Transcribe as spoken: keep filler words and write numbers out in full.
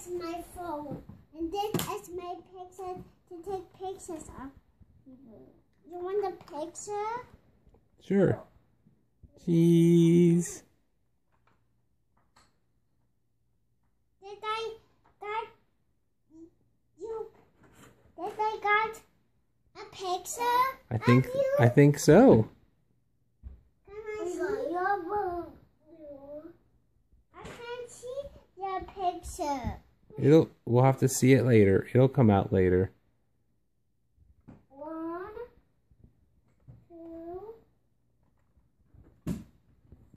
is my phone. And this is my picture to take pictures of people. You want the picture? Sure. Cheese. Did I got you? Did I got a picture? I think of you? I think so. Can I see your blue? I can't see your picture. It'll we'll have to see it later. It'll come out later. One, two.